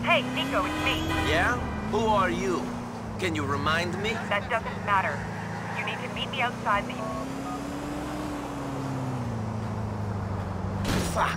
Hey, Niko, it's me. Yeah? Who are you? Can you remind me? That doesn't matter. You need to meet me outside the... Fuck!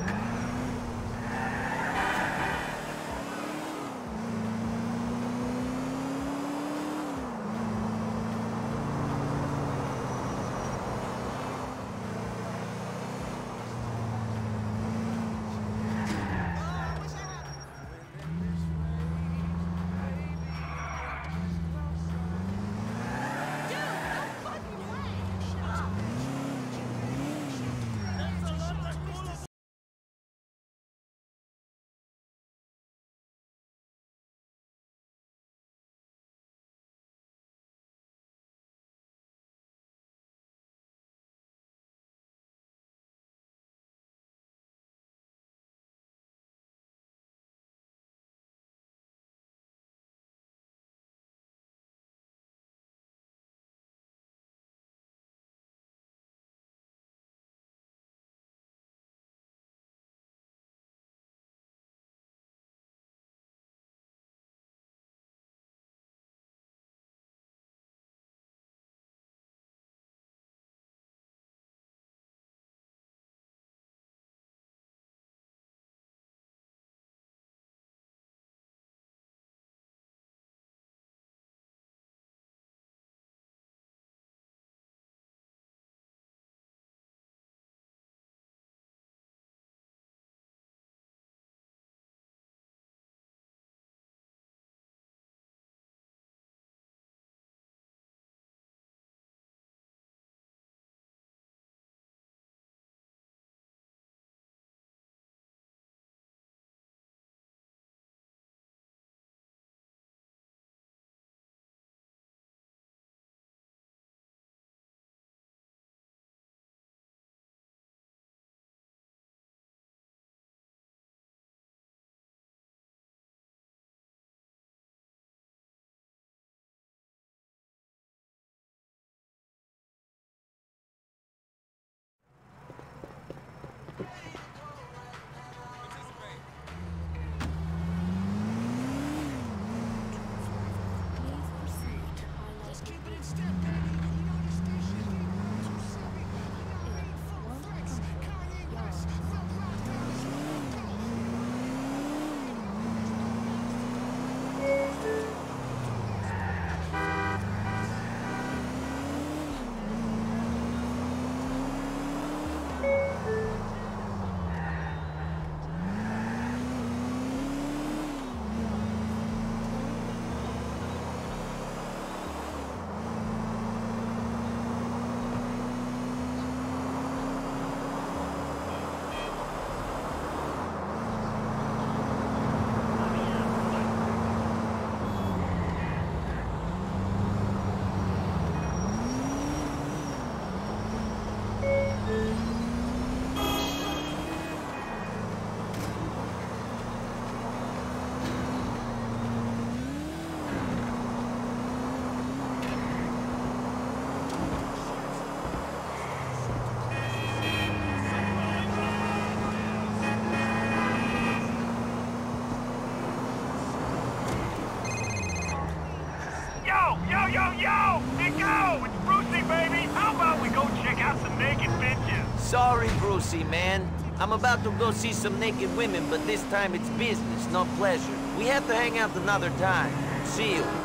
Yo! Niko! It's Brucey, baby! How about we go check out some naked bitches? Sorry, Brucey, man. I'm about to go see some naked women, but this time it's business, not pleasure. We have to hang out another time. See you.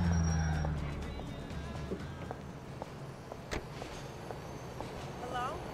Hello?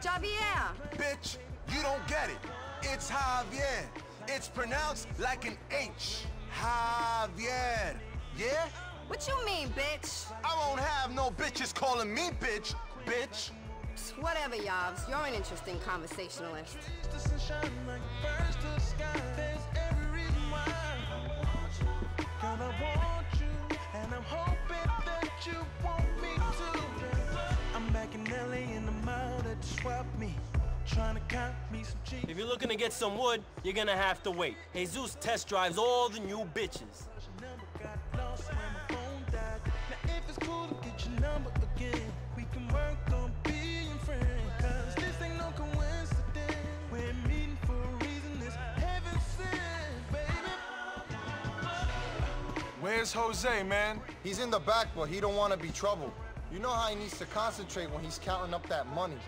Javier. Bitch, you don't get it. It's Javier. It's pronounced like an H. Javier. Yeah? What you mean, bitch? I won't have no bitches calling me bitch. Bitch. Whatever, Yavs. You're an interesting conversationalist. If you're looking to get some wood, you're gonna have to wait. Jesus test drives all the new bitches. Where's Jose, man? He's in the back, but he don't want to be trouble. You know how he needs to concentrate when he's counting up that money.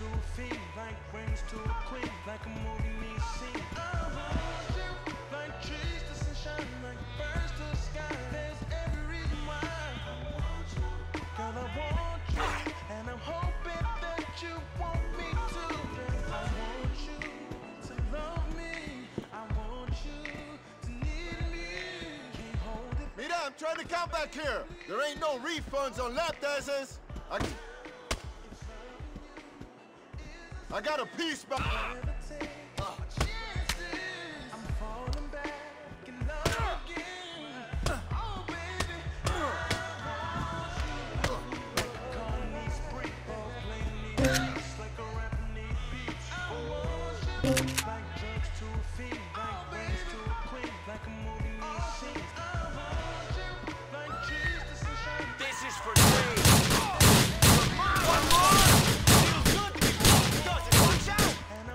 Mira, I'm trying to count back here. There ain't no refunds on lap dances. I got a piece back. This is for trade. One more! Feels good before it doesn't. Watch out!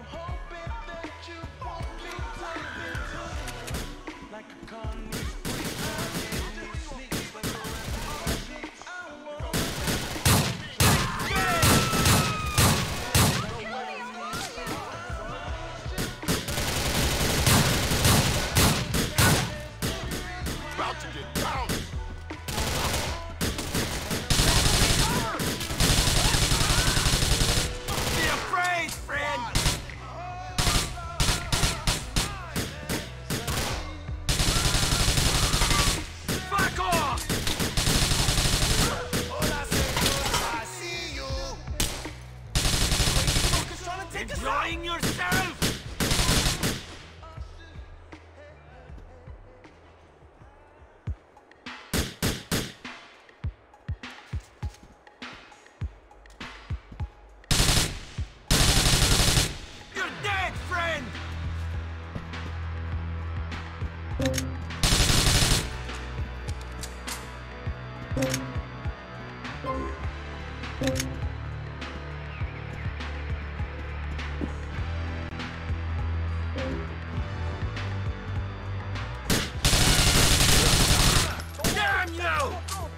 About to get down. Be afraid, friend! Fuck off! Hola, señor. I see you. Enjoying yourself? You're dead, friend! Damn you!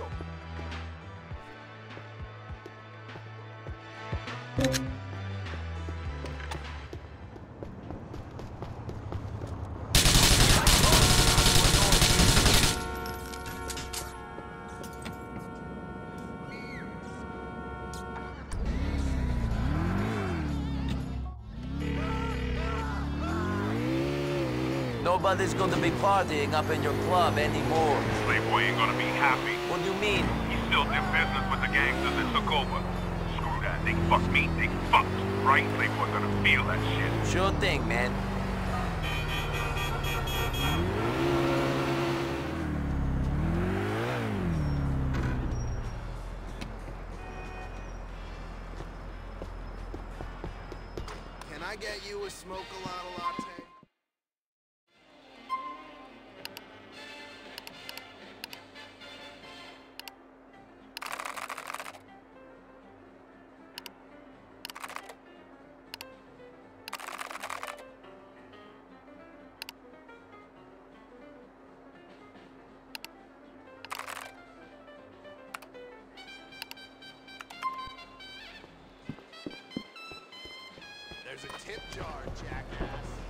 Nobody's gonna be partying up in your club anymore. Playboy ain't gonna be happy. What do you mean? He still did business with the gangsters that took over. Screw that. They fucked me. They fucked. Right? Playboy's gonna feel that shit. Sure thing, man. Can I get you a smoke a latte? There's a tip jar, jackass.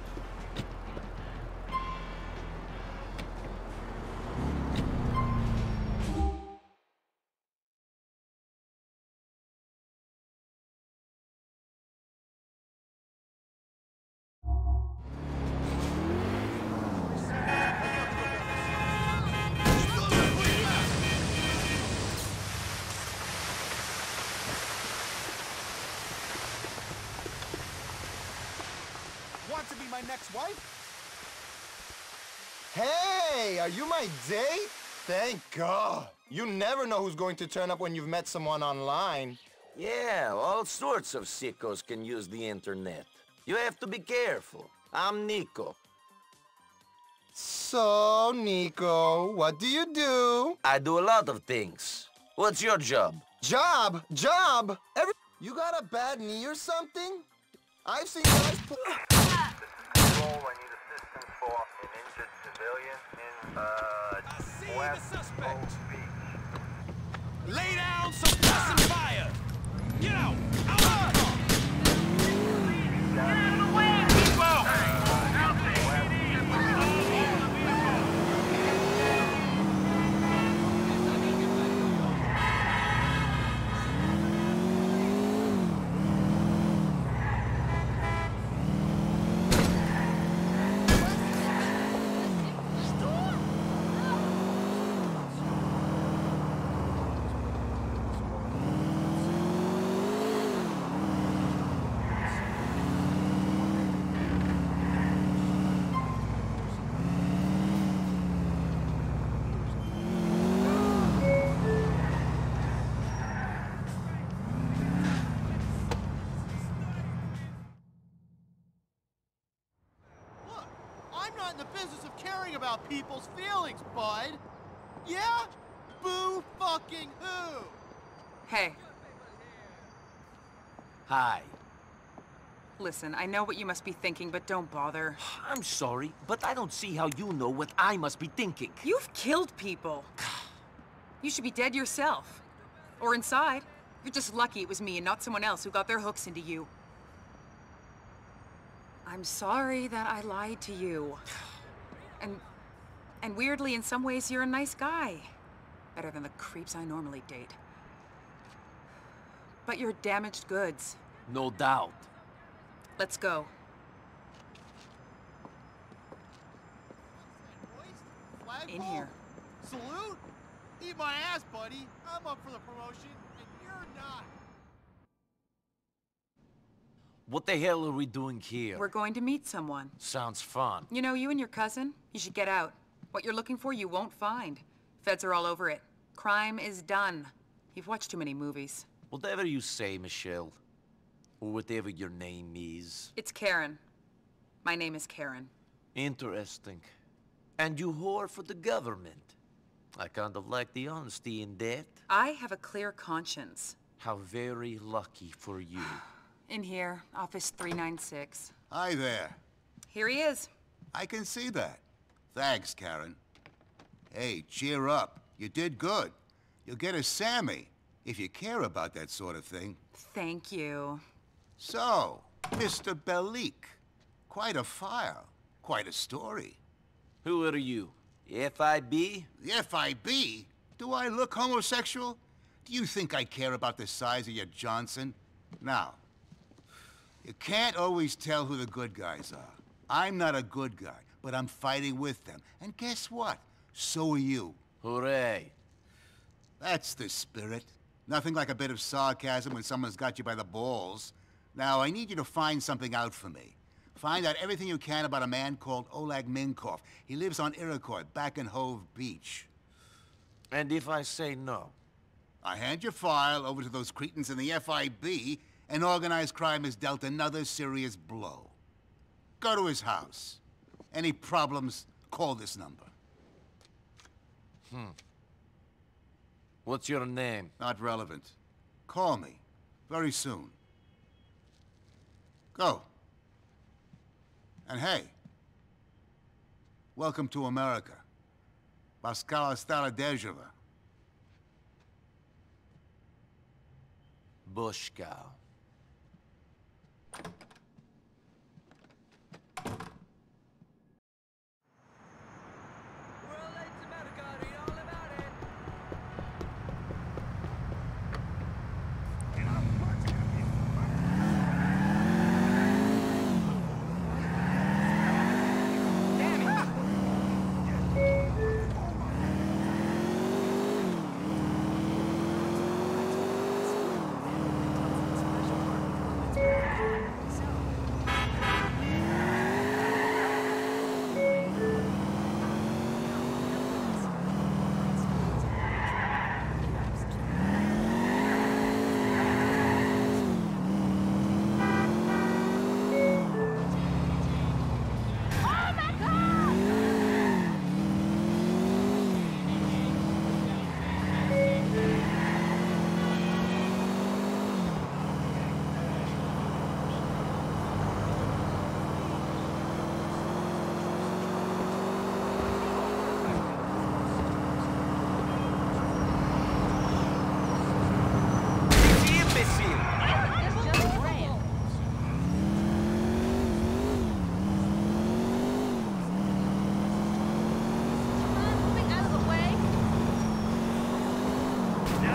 ex-wife? Hey, are you my date? Thank God. You never know who's going to turn up when you've met someone online. Yeah, all sorts of sickos can use the internet. You have to be careful. I'm Niko. So, Niko, what do you do? I do a lot of things. What's your job? Job? You got a bad knee or something? I've seen guys put... I need assistance for an injured civilian in West Coast Beach. Lay down, suppressing fire! Get out! Out of the car! Get out of the way, people! I'm not in the business of caring about people's feelings, bud. Yeah? Boo fucking who? Hey, Hi. listen, I know what you must be thinking, but don't bother. I'm sorry, but I don't see how you know what I must be thinking. You've killed people. You should be dead yourself. Or inside. You're just lucky it was me and not someone else who got their hooks into you. I'm sorry that I lied to you. And weirdly, in some ways, you're a nice guy. Better than the creeps I normally date. But you're damaged goods. No doubt. Let's go. In Flagpole? here. Salute? Eat my ass, buddy. I'm up for the promotion, and you're not. What the hell are we doing here? We're going to meet someone. Sounds fun. You know, you and your cousin, you should get out. What you're looking for, you won't find. Feds are all over it. Crime is done. You've watched too many movies. Whatever you say, Michelle. Or whatever your name is. It's Karen. My name is Karen. Interesting. And you whore for the government. I kind of like the honesty in that. I have a clear conscience. How very lucky for you. In here, office 396. Hi there. Here he is. I can see that. Thanks, Karen. Hey, cheer up. You did good. You'll get a Sammy, if you care about that sort of thing. Thank you. So, Mr. Bellic. Quite a file. Quite a story. Who are you? FIB? The FIB? Do I look homosexual? Do you think I care about the size of your Johnson? Now, you can't always tell who the good guys are. I'm not a good guy, but I'm fighting with them. And guess what? So are you. Hooray. That's the spirit. Nothing like a bit of sarcasm when someone's got you by the balls. Now, I need you to find something out for me. Find out everything you can about a man called Oleg Minkoff. He lives on Iroquois, back in Hove Beach. And if I say no? I hand your file over to those cretins in the FIB, and organized crime has dealt another serious blow. Go to his house. Any problems, call this number. What's your name? Not relevant. Call me. Very soon. Go. And hey, welcome to America. Pascal Starodejeva. Bushka.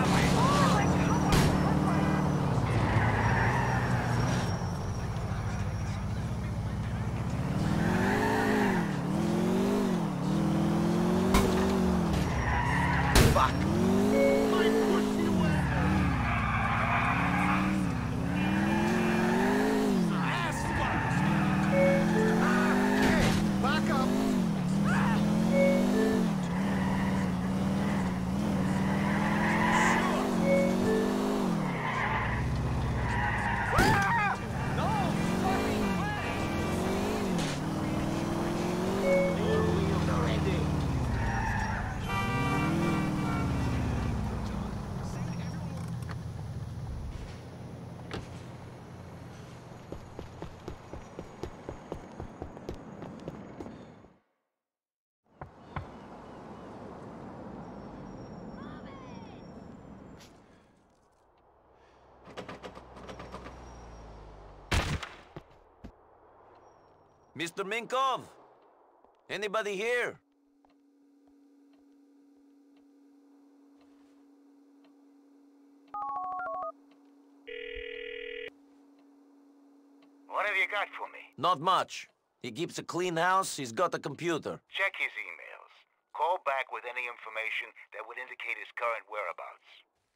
Mr. Minkov? Anybody here? What have you got for me? Not much. He keeps a clean house, he's got a computer. Check his emails. Call back with any information that would indicate his current whereabouts.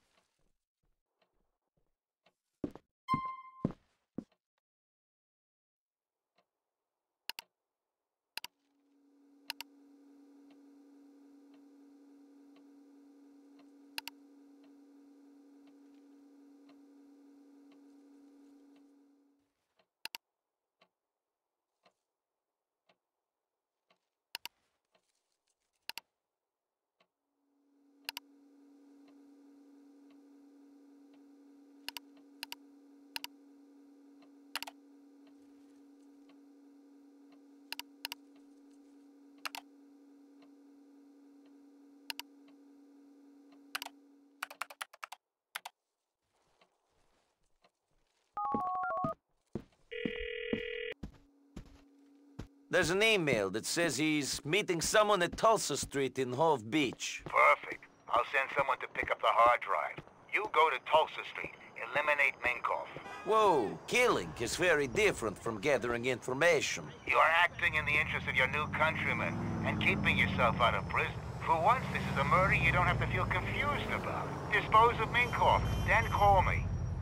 There's an email that says he's meeting someone at Tulsa Street in Hove Beach. Perfect. I'll send someone to pick up the hard drive. You go to Tulsa Street. Eliminate Minkov. Whoa, killing is very different from gathering information. You are acting in the interest of your new countrymen and keeping yourself out of prison. For once, this is a murder you don't have to feel confused about. Dispose of Minkov, then call me.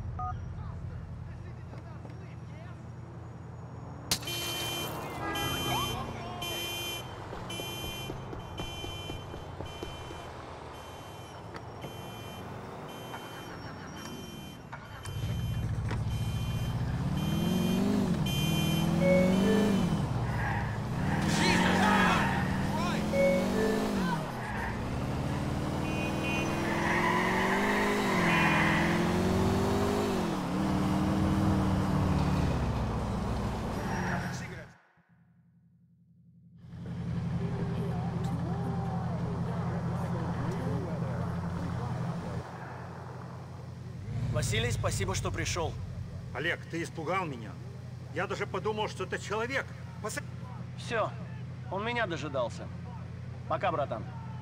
Василий, спасибо, что пришел. Олег, ты испугал меня. Я даже подумал, что это человек. Все, он меня дожидался. Пока, братан.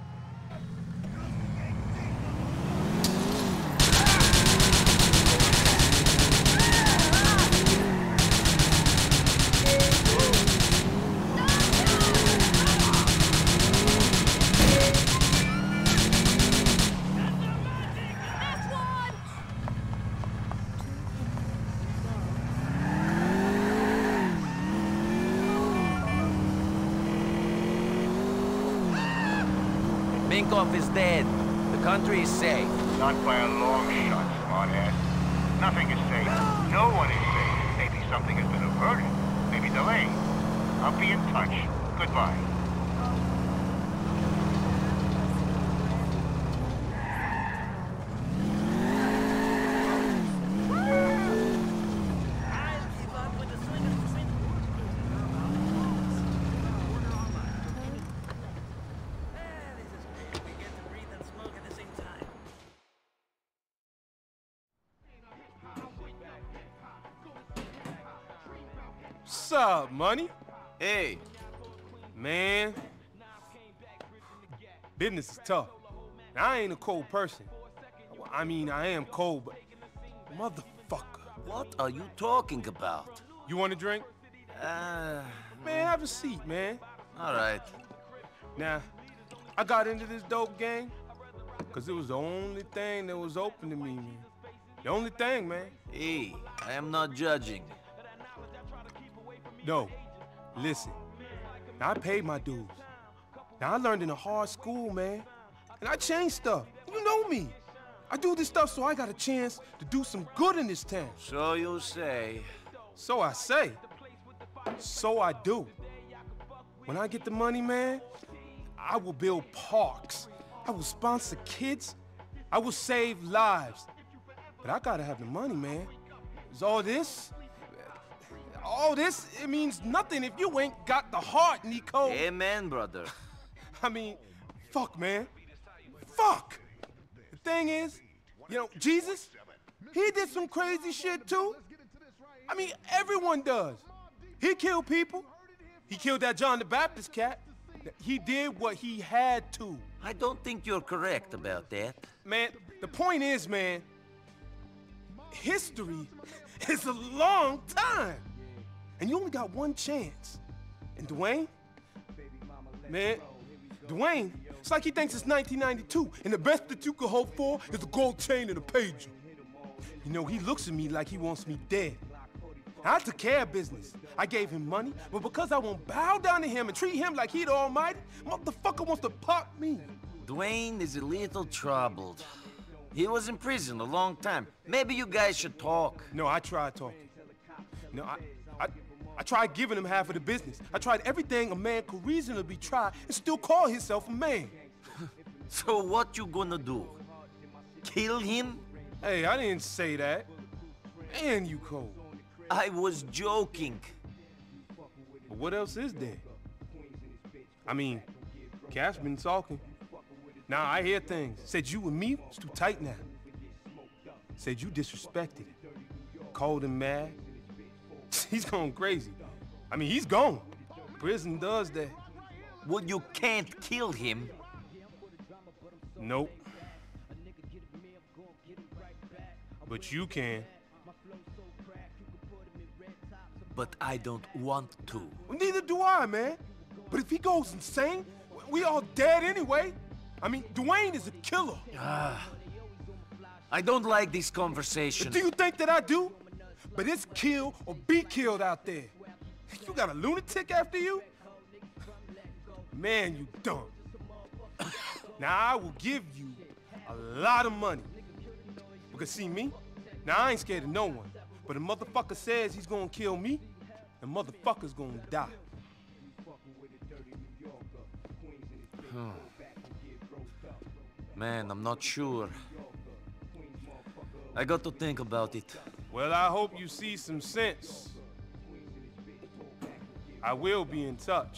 Minkov is dead. The country is safe. Not by a long shot, smartass. Nothing is safe. No one is safe. Maybe something has been averted. Maybe delayed. I'll be in touch. Goodbye. What's up, money? Hey. Man. Business is tough. Now, I ain't a cold person. I mean, I am cold, but... Motherfucker. What are you talking about? You want a drink? Man, have a seat, man. All right. Now, I got into this dope gang because it was the only thing that was open to me, man. The only thing, man. Hey, I am not judging. No, listen. Now, I paid my dues. Now, I learned in a hard school, man. And I changed stuff. You know me. I do this stuff so I got a chance to do some good in this town. So you say. So I say. So I do. When I get the money, man, I will build parks. I will sponsor kids. I will save lives. But I gotta have the money, man. 'Cause all this, it means nothing if you ain't got the heart, Niko. Amen, brother. I mean, fuck, man. Fuck! The thing is, you know, Jesus, he did some crazy shit too. I mean, everyone does. He killed people. He killed that John the Baptist cat. He did what he had to. I don't think you're correct about that. Man, the point is, man, history is a long time. And you only got one chance. And Dwayne? Man, Dwayne, it's like he thinks it's 1992, and the best that you could hope for is a gold chain and a pager. You know, he looks at me like he wants me dead. I took care of business. I gave him money, but because I won't bow down to him and treat him like he the almighty, motherfucker wants to pop me. Dwayne is a little troubled. He was in prison a long time. Maybe you guys should talk. No, I tried talking. No, I tried giving him half of the business. I tried everything a man could reasonably try and still call himself a man. So what you gonna do? Kill him? Hey, I didn't say that. And you cold. I was joking. But what else is there? I mean, Cash been talking. Now I hear things. Said you and me was too tight now. Said you disrespected him. Called him mad. He's going crazy. I mean, he's gone. Prison does that. Well, you can't kill him. Nope. But you can. But I don't want to. Well, neither do I, man. But if he goes insane, we all dead anyway. I mean, Dwayne is a killer. I don't like this conversation. Do you think that I do? But it's kill or be killed out there. You got a lunatic after you? Man, you dumb. Now, I will give you a lot of money. Because see me? Now, I ain't scared of no one. But a motherfucker says he's gonna kill me, the motherfucker's gonna die. Man, I'm not sure. I got to think about it. Well, I hope you see some sense. I will be in touch.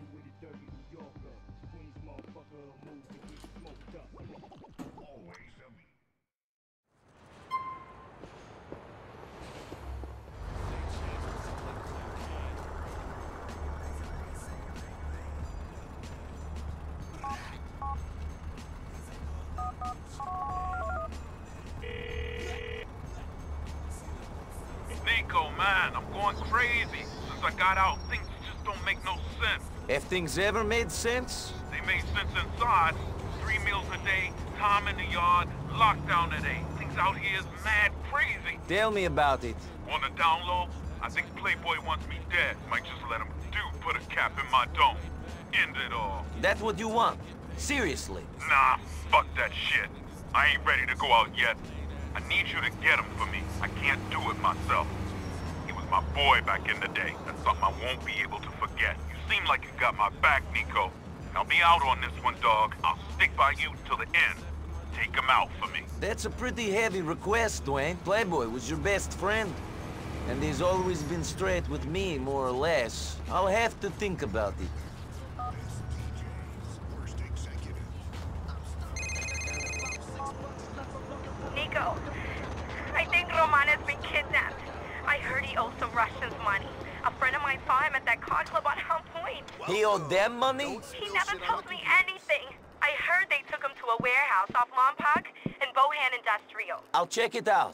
Niko, man, I'm going crazy. Since I got out, things just don't make no sense. Have things ever made sense? They made sense inside. 3 meals a day, time in the yard, lockdown at 8. Things out here is mad crazy. Tell me about it. On the down low, I think Playboy wants me dead. Might just let him put a cap in my dome. End it all. That's what you want? Seriously? Nah, fuck that shit. I ain't ready to go out yet. I need you to get him for me. I can't do it myself. He was my boy back in the day. That's something I won't be able to forget. You seem like you got my back, Niko. I'll be out on this one, dog. I'll stick by you till the end. Take him out for me. That's a pretty heavy request, Dwayne. Playboy was your best friend. And he's always been straight with me, more or less. I'll have to think about it. Niko, I think Roman has been kidnapped. I heard he owes some Russians money. A friend of mine saw him at that car club on Helm Point. He owed them money? He never told me anything. I heard they took him to a warehouse off Lompoc, and Bohan and Das I'll check it out.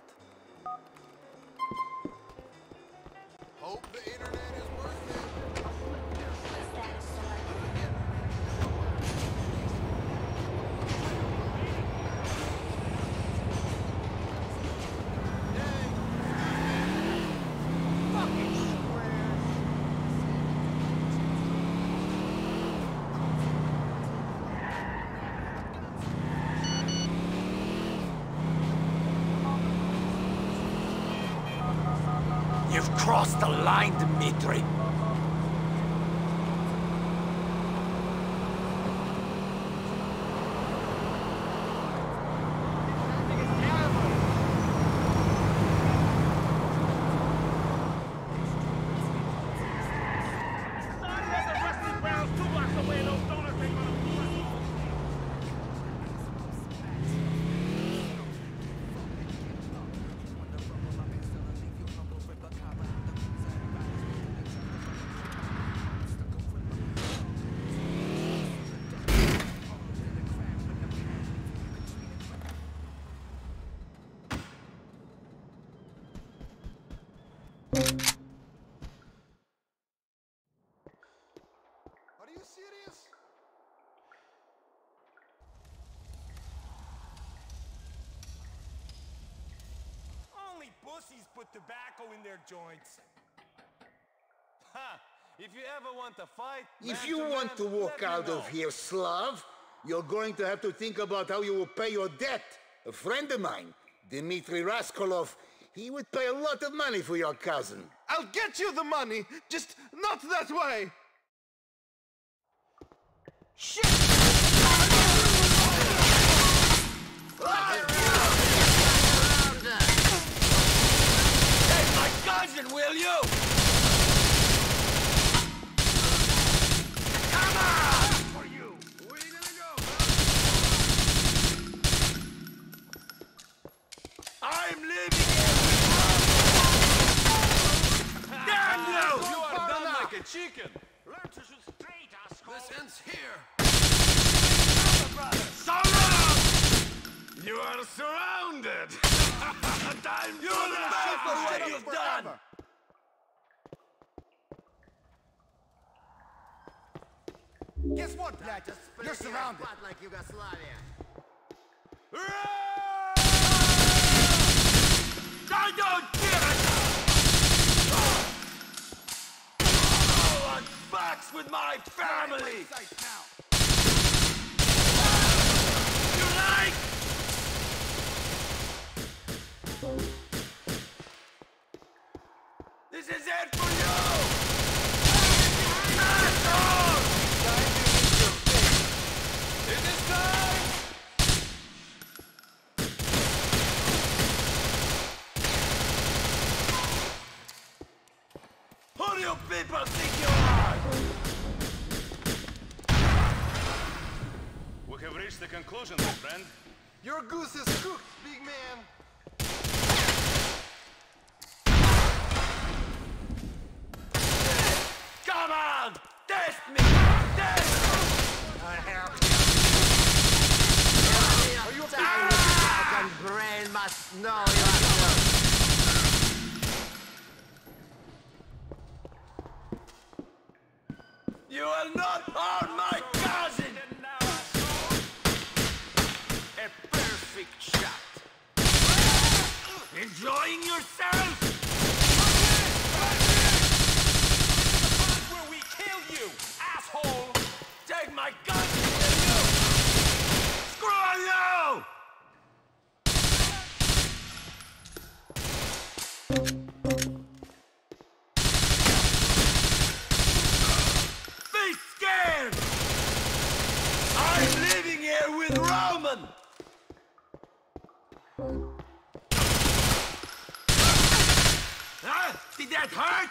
Hope the internet is worth it. You've crossed the line, Dmitri. Are you serious? Only pussies put tobacco in their joints. Ha! If you ever want to fight... If you want to walk out of here, Slav, you're going to have to think about how you will pay your debt. A friend of mine, Dmitri Raskolov, he would pay a lot of money for your cousin. I'll get you the money, just not that way! Shit! Take my cousin, will you? Come on! For you! Where are you gonna go? I'm leaving here! Damn you! You are done like a chicken! This ends here! Surround! You are surrounded! Time you will pay for what you've done! Guess what, Black? You're surrounded. Like Yugoslavia. I don't give it! No one fucks with my family! You like? This is it for you! Asshole! Is this time? Who do you people think you are? We have reached the conclusion, my friend. Your goose is cooked, big man. Come on! Test me! Test me! Are you fucking brain must know yourself. You will not harm my cousin! A perfect shot. Enjoying yourself? Where we kill you, asshole! Take my gun, will you? Screw you! Be scared! I'm living here with Roman! Huh? Did that hurt?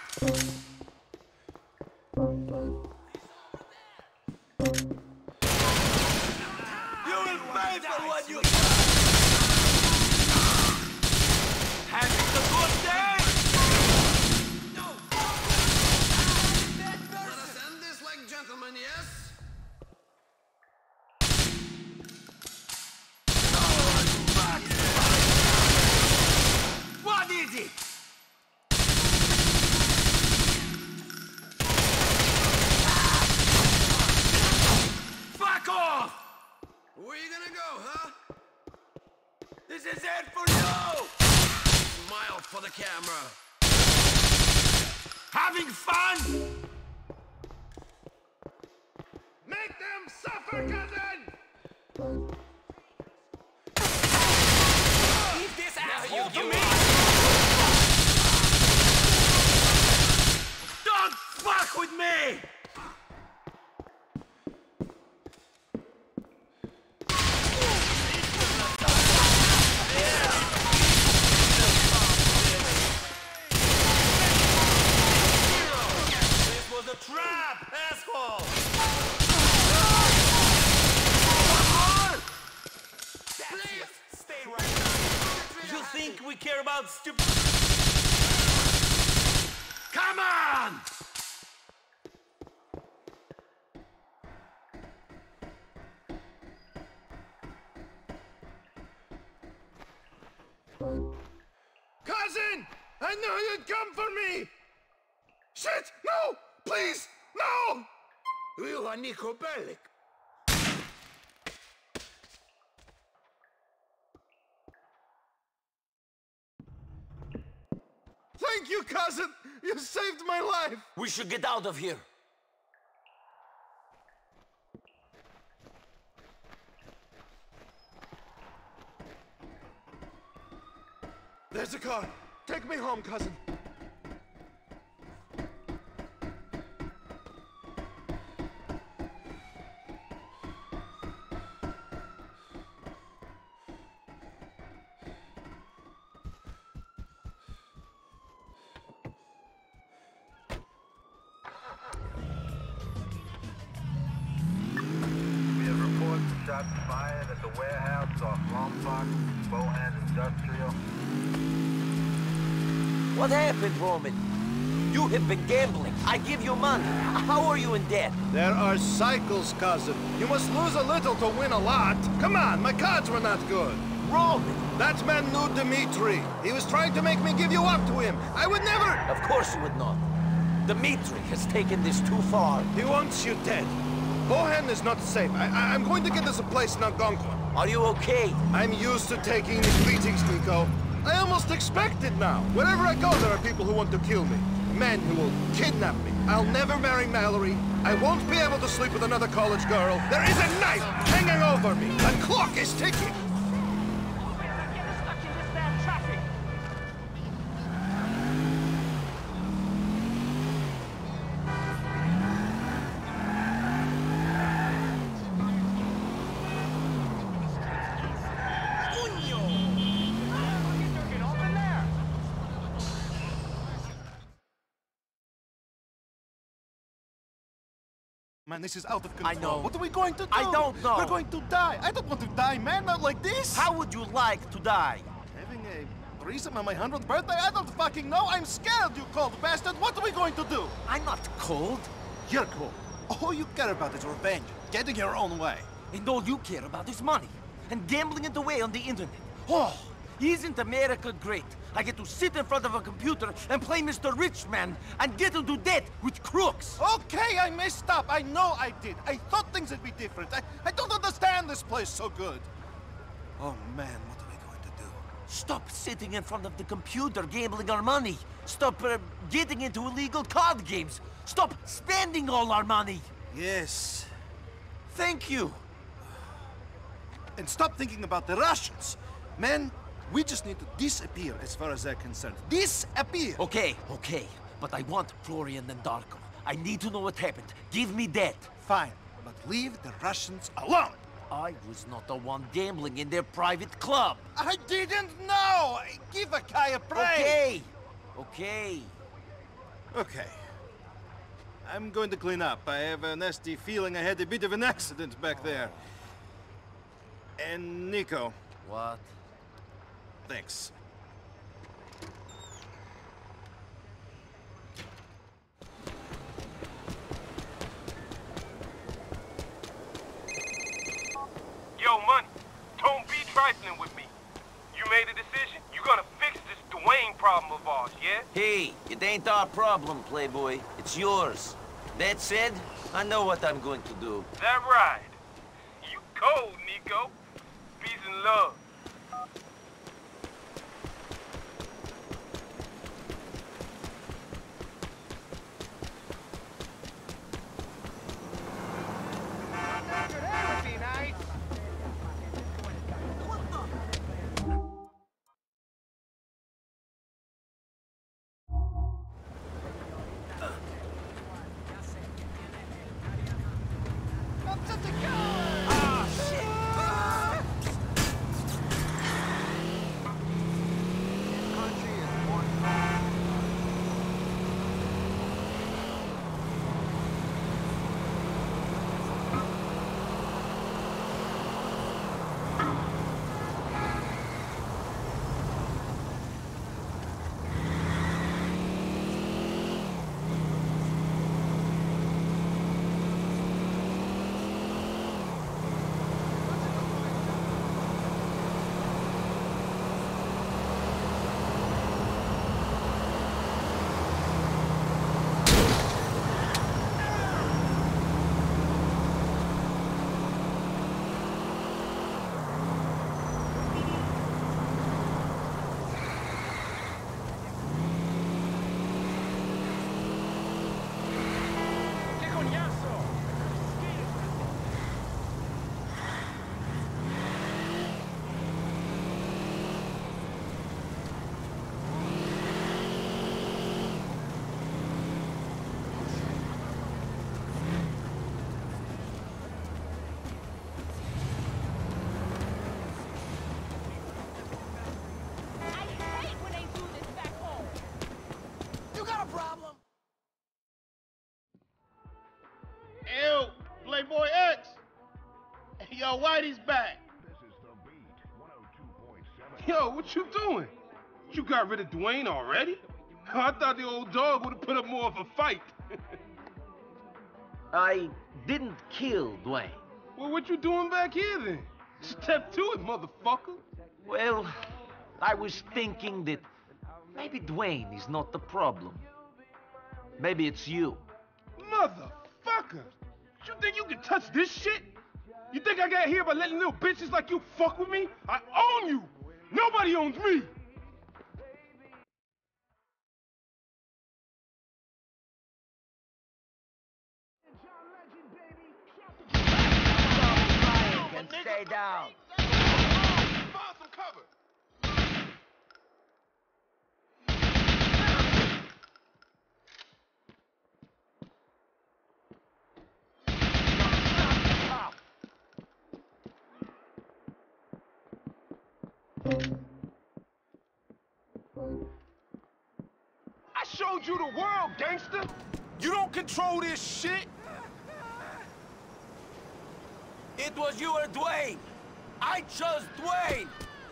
You will pay for what you done! Having a good day? No! Let us end this like gentlemen, yes? No one fucks my Where you gonna go, huh? This is it for you! Smile for the camera. Having fun? Make them suffer, cousin! Leave this asshole to me! Don't fuck with me! Trap, asshole! Please, stay right now. You think we care about stupid... Come on! Cousin! I knew you'd come for me! Shit! No! Please! No! You are Niko Bellic. Thank you, cousin! You saved my life! We should get out of here. There's a car. Take me home, cousin. Shots fired at the warehouse off Lombard, Holland Industrial. What happened, Roman? You have been gambling. I give you money. How are you in debt? There are cycles, cousin. You must lose a little to win a lot. Come on, my cards were not good. Roman! That man knew Dmitri. He was trying to make me give you up to him. I would never... Of course you would not. Dmitri has taken this too far. He wants you dead. Bohan is not safe. I'm going to get us a place in Algonquin. Are you okay? I'm used to taking the beatings, Niko. I almost expect it now. Wherever I go, there are people who want to kill me. Men who will kidnap me. I'll never marry Mallory. I won't be able to sleep with another college girl. There is a knife hanging over me. The clock is ticking. Man, this is out of control. I know. What are we going to do? I don't know. We're going to die. I don't want to die, man. Not like this. How would you like to die? Having a threesome on my 100th birthday? I don't fucking know. I'm scared, you cold bastard. What are we going to do? I'm not cold. You're cold. All you care about is revenge. Getting your own way. And all you care about is money. And gambling it away on the internet. Oh, isn't America great? I get to sit in front of a computer and play Mr. Rich Man and get into debt with crooks. Okay, I messed up. I know I did. I thought things would be different. I don't understand this place so good. Oh, man, what are we going to do? Stop sitting in front of the computer gambling our money. Stop getting into illegal card games. Stop spending all our money. Yes. Thank you. And stop thinking about the Russians. Man, we just need to disappear as far as they're concerned. Disappear! Okay. But I want Florian and Darko. I need to know what happened. Give me that. Fine, but leave the Russians alone. I was not the one gambling in their private club. I didn't know! Give a guy a break! Okay. I'm going to clean up. I have a nasty feeling I had a bit of an accident back there. And Niko. What? Thanks. Yo, Money, don't be trifling with me. You made a decision. You're gonna fix this Dwayne problem of ours, yeah? Hey, it ain't our problem, Playboy. It's yours. That said, I know what I'm going to do. That right. You code, Niko. Peace and love. That would be nice. Up to the gun! Ah, shit! Ew, Playboy X. Yo, Whitey's back. Yo, what you doing? You got rid of Dwayne already? I thought the old dog would have put up more of a fight. I didn't kill Dwayne. Well, what you doing back here then? Step to it, motherfucker. Well, I was thinking that maybe Dwayne is not the problem. Maybe it's you. Motherfucker! You think you can touch this shit? You think I got here by letting little bitches like you fuck with me? I own you! Nobody owns me! And stay down. Find some cover. I showed you the world, gangster. You don't control this shit. It was you or Dwayne. I chose Dwayne.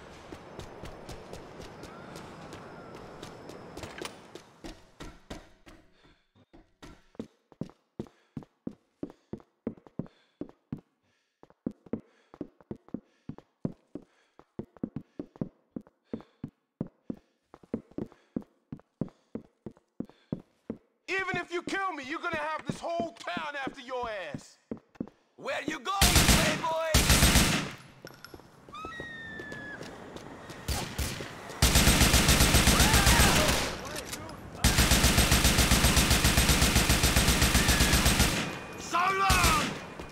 Even if you kill me, you're gonna have this whole town after your ass. Where you going, Playboy? So long!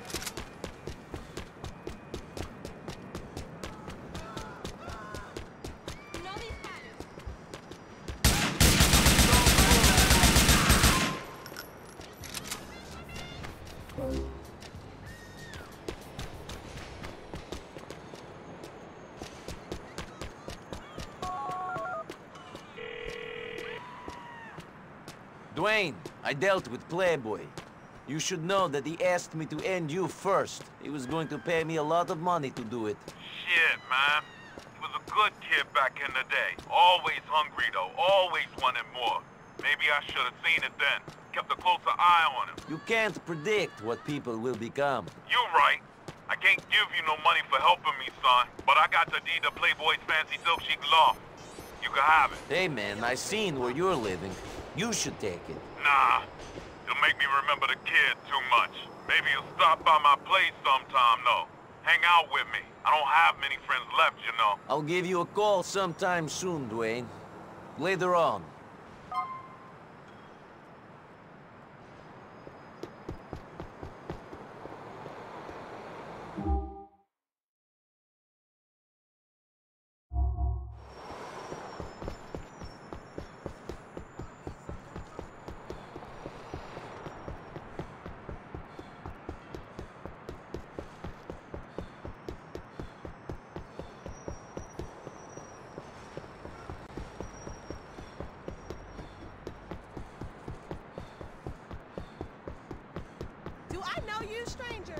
Dwayne, I dealt with Playboy. You should know that he asked me to end you first. He was going to pay me a lot of money to do it. Shit, man. He was a good kid back in the day. Always hungry, though. Always wanted more. Maybe I should have seen it then. Kept a closer eye on him. You can't predict what people will become. You're right. I can't give you no money for helping me, son. But I got the deed to Playboy's fancy silk chic loft. You can have it. Hey, man, I seen where you're living. You should take it. Nah. You'll make me remember the kid too much. Maybe you'll stop by my place sometime, though. Hang out with me. I don't have many friends left, you know. I'll give you a call sometime soon, Dwayne. Later on. You, stranger.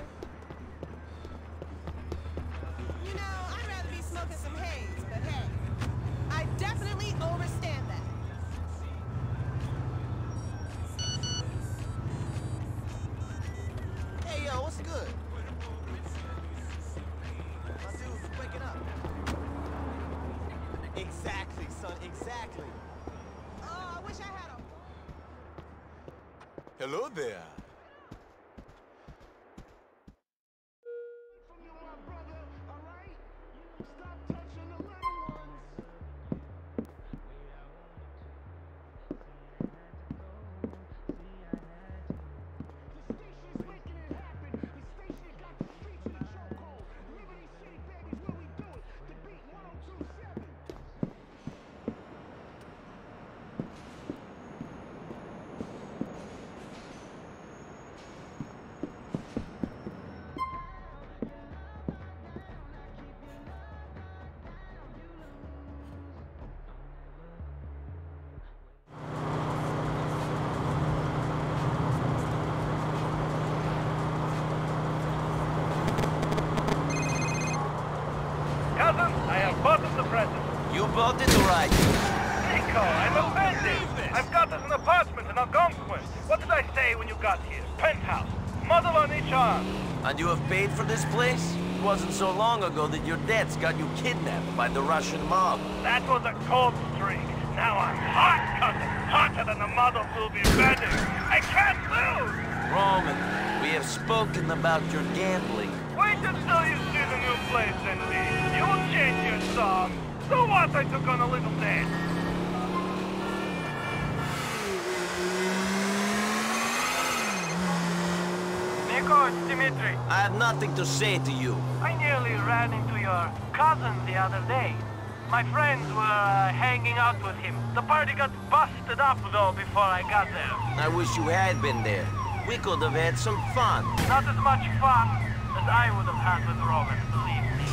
You know, I'd rather be smoking some haze, but hey, I definitely overstand that. Hey, yo, what's good? My dude's waking up. Exactly, son, exactly. Oh, I wish I had a... Hello there. I have bought us the present. You bought it right. Niko, I'm offended. I've got us an apartment in Algonquin. What did I say when you got here? Penthouse. Muzzle on each arm. And you have paid for this place? It wasn't so long ago that your debts got you kidnapped by the Russian mob. That was a cold streak. Now I'm hot, cousin. Hotter than the models will be bedding. I can't lose. Roman, we have spoken about your gambling. Wait until you see the new place and leave. You'll change your song. So what? I took on a little dance. Niko, it's Dimitri. I have nothing to say to you. I nearly ran into your cousin the other day. My friends were hanging out with him. The party got busted up, though, before I got there. I wish you had been there. We could have had some fun. Not as much fun as I would have had with Roman, believe me.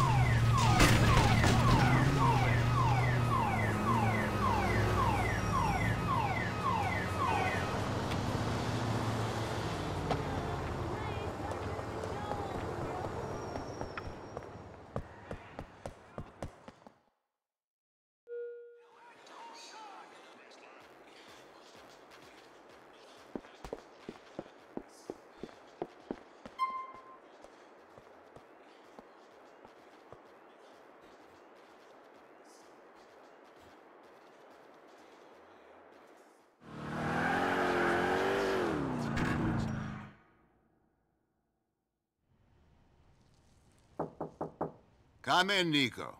Come in, Niko.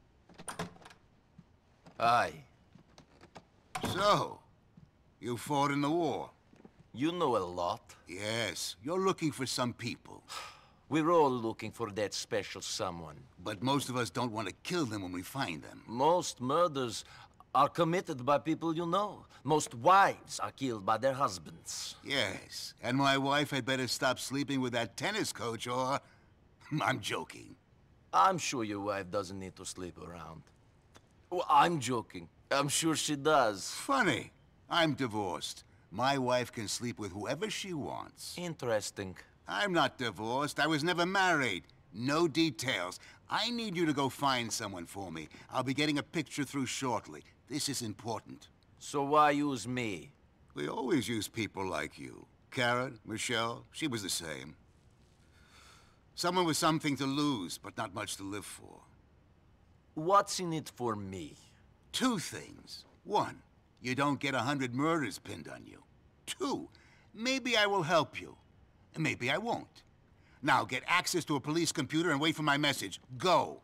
Aye. So, you fought in the war? You know a lot. Yes, you're looking for some people. We're all looking for that special someone. But most of us don't want to kill them when we find them. Most murders are committed by people you know. Most wives are killed by their husbands. Yes, and my wife had better stop sleeping with that tennis coach or... I'm joking. I'm sure your wife doesn't need to sleep around. Well, I'm joking. I'm sure she does. Funny. I'm divorced. My wife can sleep with whoever she wants. Interesting. I'm not divorced. I was never married. No details. I need you to go find someone for me. I'll be getting a picture through shortly. This is important. So why use me? We always use people like you. Karen, Michelle, she was the same. Someone with something to lose, but not much to live for. What's in it for me? Two things. One, you don't get 100 murders pinned on you. Two, maybe I will help you. And maybe I won't. Now get access to a police computer and wait for my message. Go!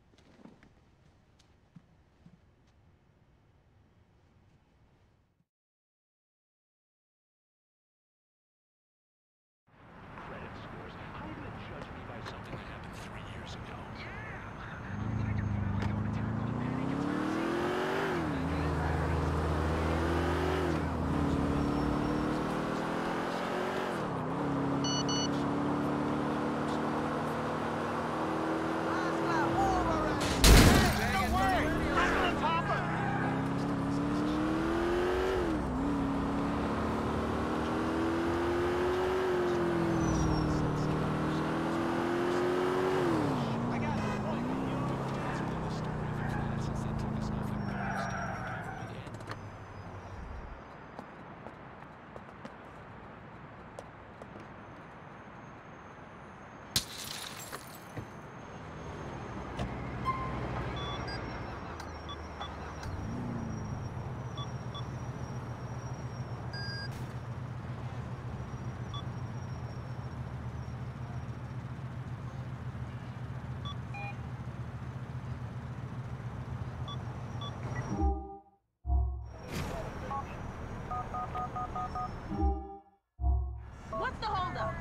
What's the holdup?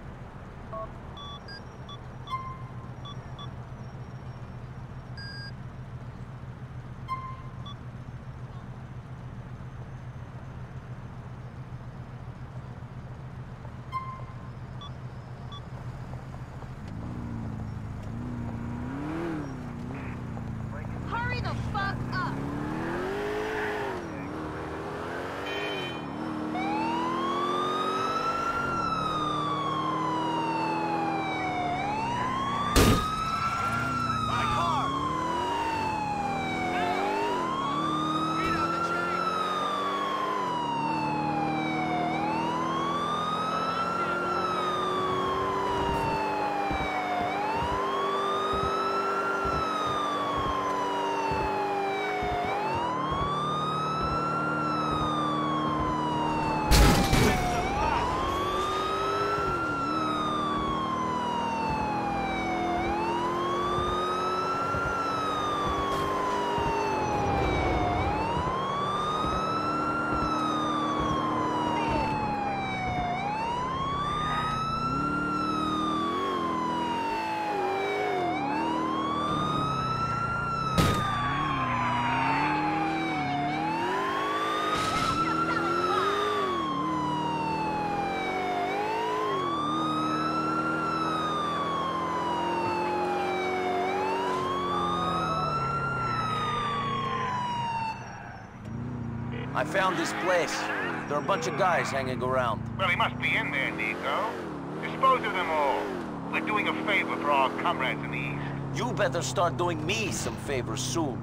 Hurry the fuck up! I found this place. There are a bunch of guys hanging around. Well, he must be in there, Niko. Dispose of them all. We're doing a favor for our comrades in the East. You better start doing me some favors soon.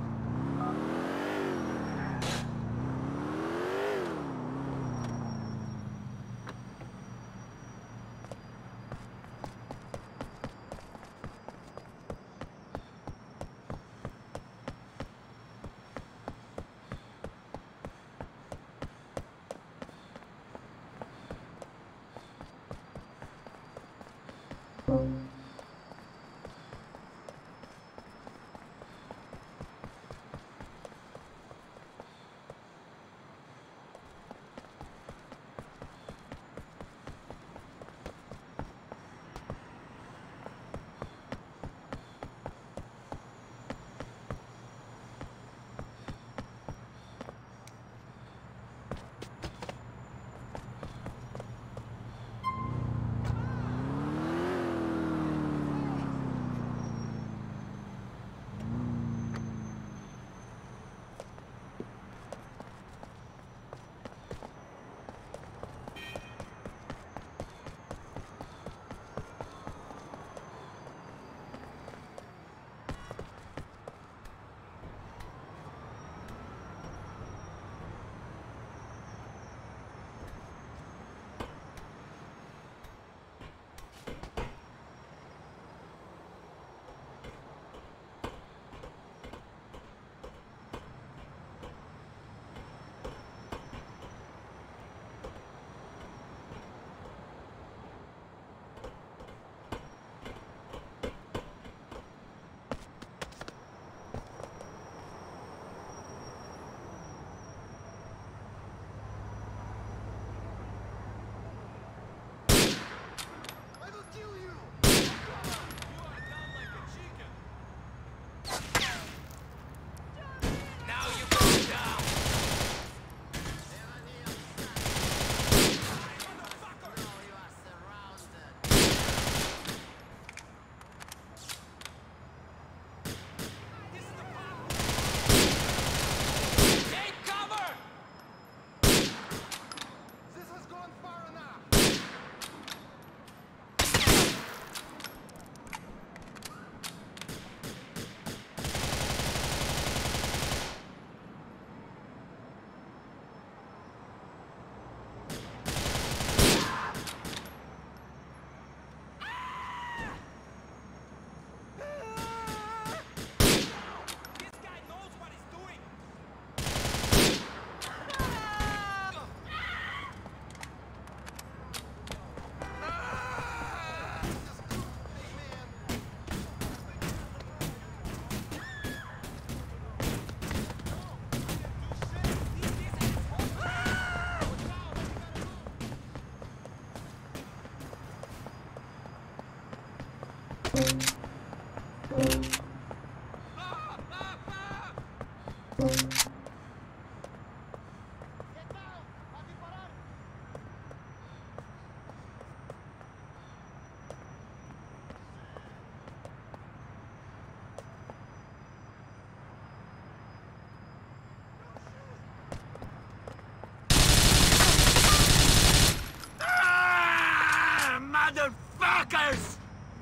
Motherfuckers!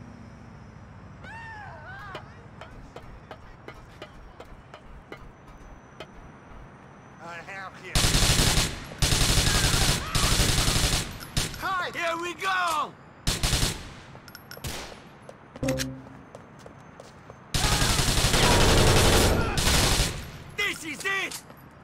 Hi! Here we go! This is it!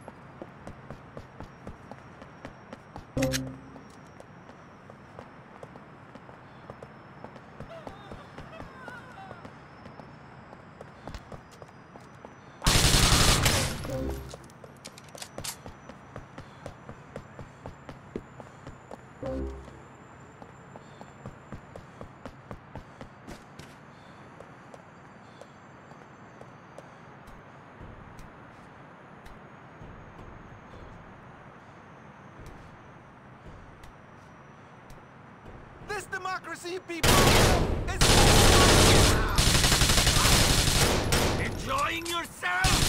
This democracy, people! Enjoying yourself?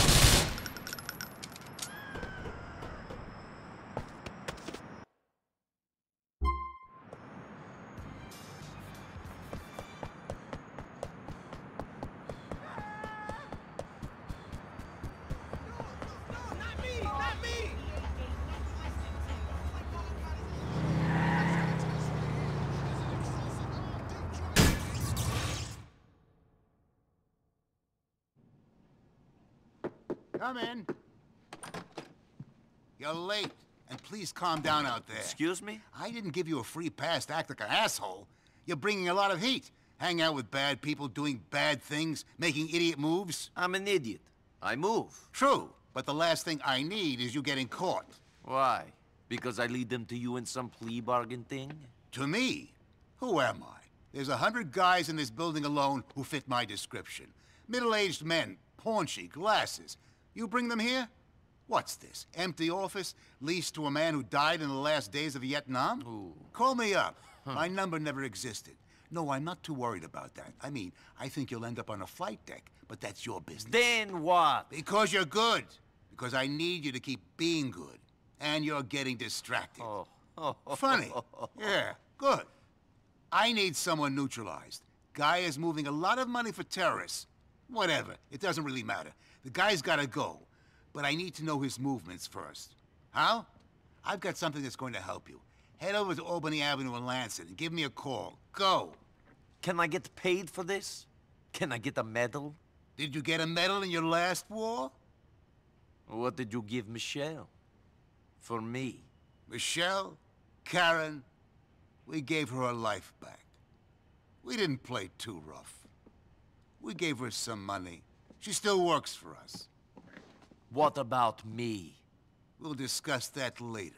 Come in. You're late. And please calm down out there. Excuse me? I didn't give you a free pass to act like an asshole. You're bringing a lot of heat. Hang out with bad people, doing bad things, making idiot moves. I'm an idiot. I move. True, but the last thing I need is you getting caught. Why? Because I lead them to you in some plea bargain thing? To me? Who am I? There's 100 guys in this building alone who fit my description. Middle-aged men, paunchy, glasses. You bring them here? What's this? Empty office, leased to a man who died in the last days of Vietnam? Ooh. Call me up. My number never existed. No, I'm not too worried about that. I mean, I think you'll end up on a flight deck, but that's your business. Then what? Because you're good. Because I need you to keep being good. And you're getting distracted. Oh. Funny. Yeah, good. I need someone neutralized. Guy is moving a lot of money for terrorists. Whatever. It doesn't really matter. The guy's gotta go. But I need to know his movements first. How? I've got something that's going to help you. Head over to Albany Avenue in Lansing and give me a call. Go. Can I get paid for this? Can I get a medal? Did you get a medal in your last war? What did you give Michelle? For me? Michelle? Karen? We gave her her life back. We didn't play too rough. We gave her some money. She still works for us. What about me? We'll discuss that later.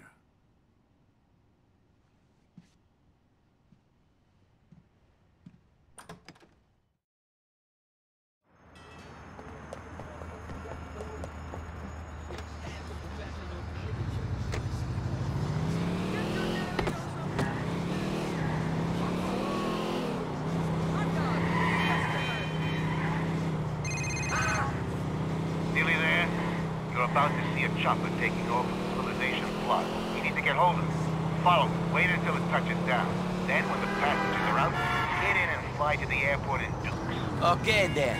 About to see a chopper taking off from the civilization plot. You need to get hold of it. Follow it. Wait until it touches down. Then, when the passengers are out, get in and fly to the airport in Dukes. Okay, then.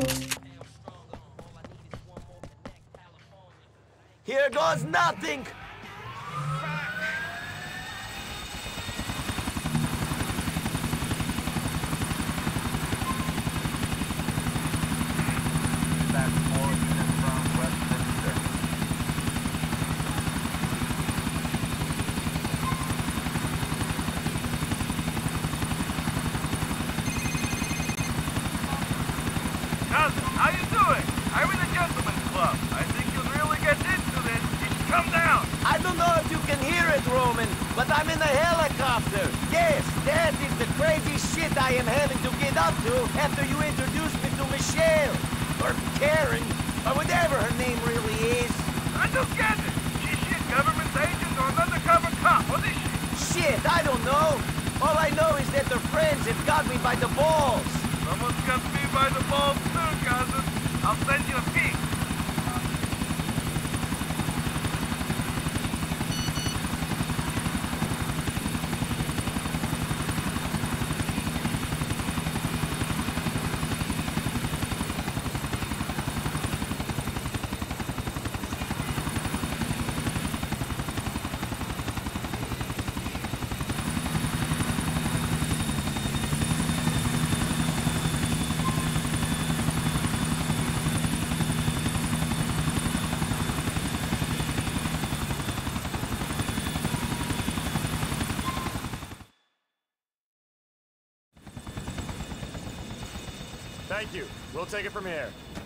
Here goes nothing! Cousin, how you doing? I'm in the gentleman's club. I think you'll really get into this. You should come down. I don't know if you can hear it, Roman, but I'm in a helicopter. Yes, that is the crazy shit I am having to get up to after you introduced me to Michelle. Or Karen, or whatever her name really is. I don't get it. Is she a government agent or an undercover cop? What is she? Shit, I don't know. All I know is that her friends have got me by the balls. Someone's got me by the balls too, cousin. I'll send you a peek. Thank you. We'll take it from here.